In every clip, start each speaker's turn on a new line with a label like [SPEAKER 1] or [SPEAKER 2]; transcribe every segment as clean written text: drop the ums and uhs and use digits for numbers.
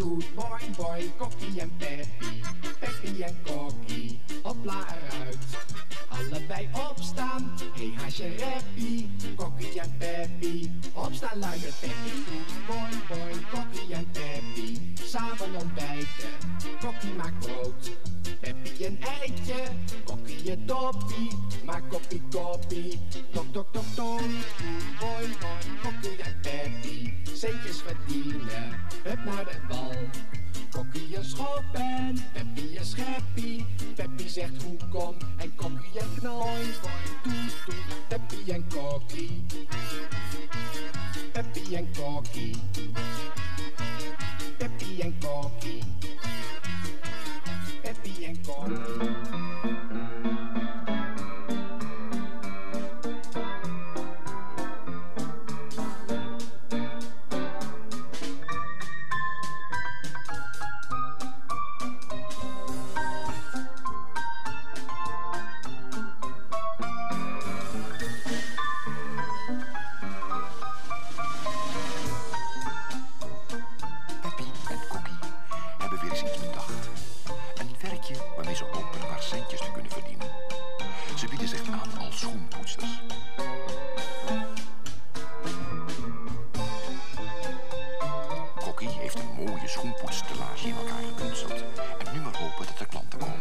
[SPEAKER 1] goed, boing boing, Kokki en Peppi. Peppi en Kokki, hopla eruit. Allebei opstaan, hey haasje reppie. Kokki en Peppi, opstaan luier Peppi. Boing boing, Kokki en Peppi, samen ontbijten. Kokki maakt brood, Peppi een eitje. Kokki een toppie, maak koppie koppie. Tok tok tok tok. Boing boing, Kokki en Peppi, centjes verdienen. Hup naar de bal. Kokki een schop en Peppi een scheppie. Peppi zegt hoe kom en Kokki een knal. Boing boing, toet toet, Peppi en Kokki. Peppi en Kokki. Peppi en Kokki. Peppi en Kokki.
[SPEAKER 2] Waarmee ze hopen een paar centjes te kunnen verdienen. Ze bieden zich aan als schoenpoetsers. Kokki heeft een mooie schoenpoetstellage in elkaar gebunzeld en nu maar hopen dat er klanten komen.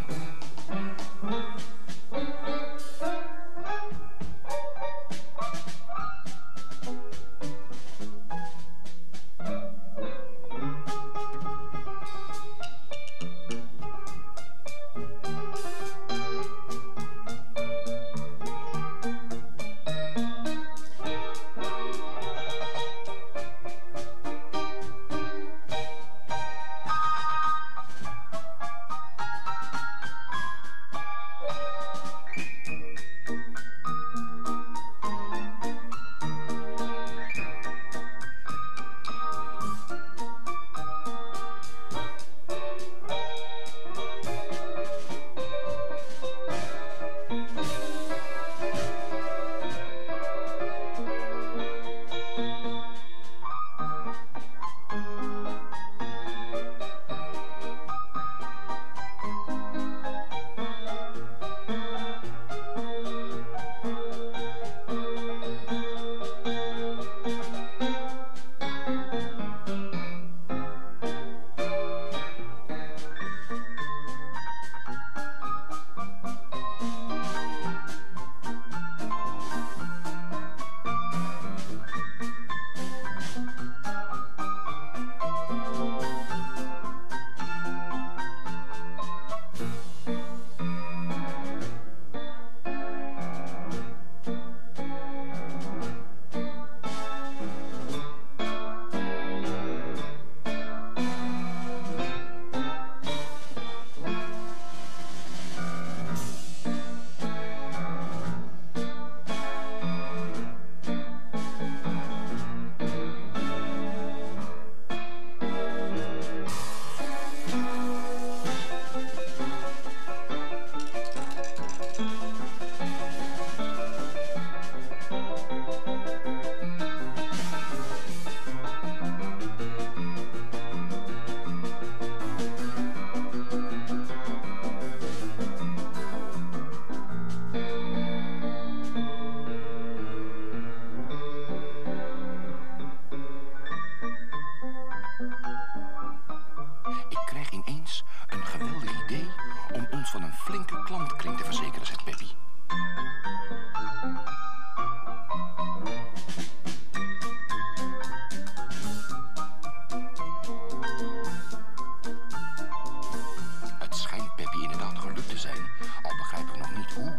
[SPEAKER 2] Van een flinke klantkring te verzekeren, zegt Peppi. Het schijnt Peppi inderdaad gelukt te zijn, al begrijpen we nog niet hoe.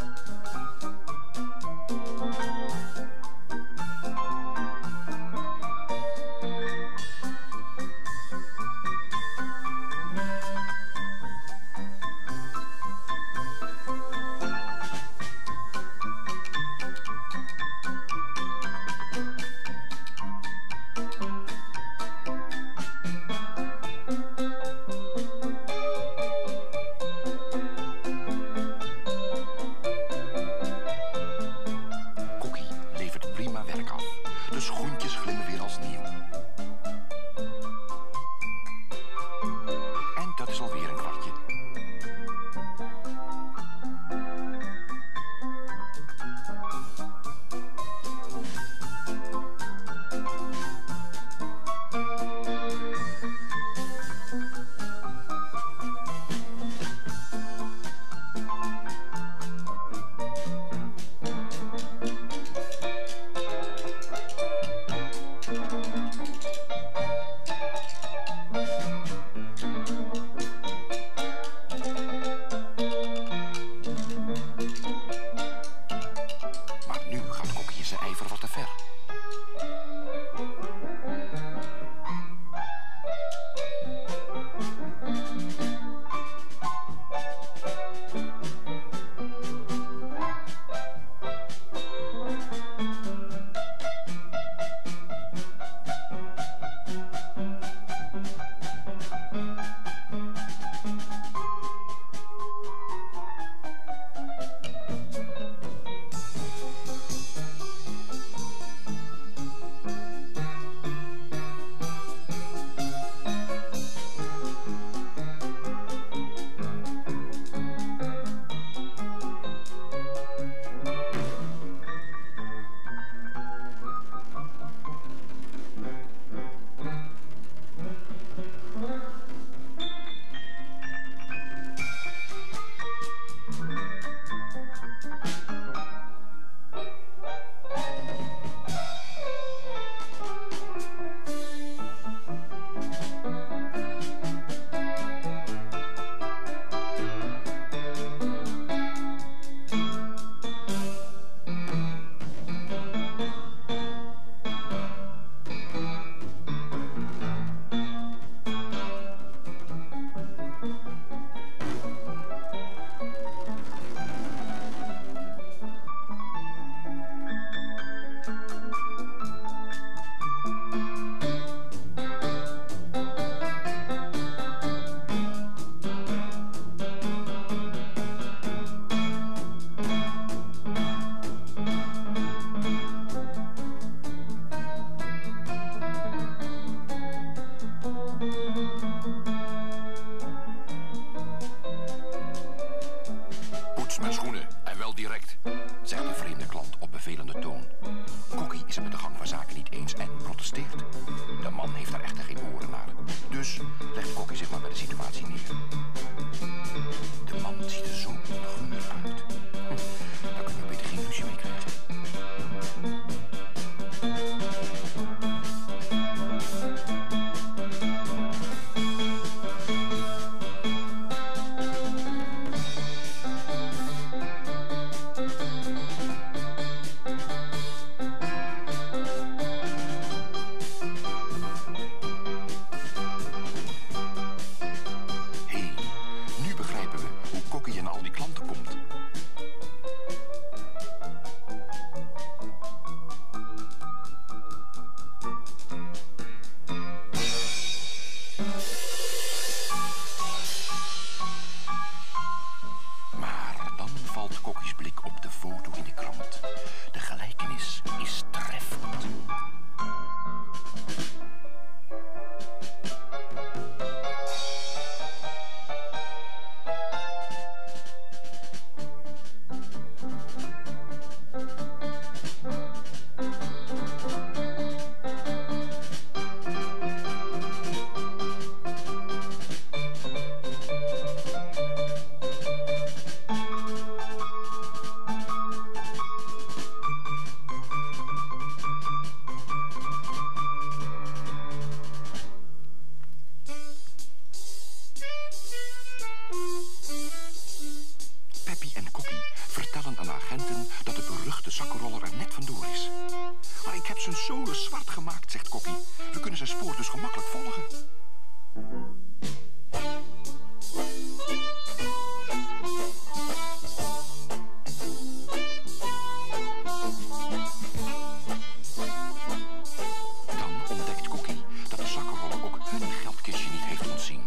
[SPEAKER 2] En wel direct, zegt de vreemde klant op bevelende toon. Kokki is het met de gang van zaken niet eens en protesteert. De man heeft daar echter geen oren naar. Dus legt Kokki zich maar bij de situatie neer. De man ziet er zo onguur uit. Daar kunnen we beter geen ruzie mee krijgen. Peppi en Kokki vertellen aan de agenten dat de beruchte zakkenroller er net vandoor is. Maar ik heb zijn zolen zwart gemaakt, zegt Kokki. We kunnen zijn spoor dus gemakkelijk volgen. Dan ontdekt Kokki dat de zakkenroller ook hun geldkistje niet heeft ontzien.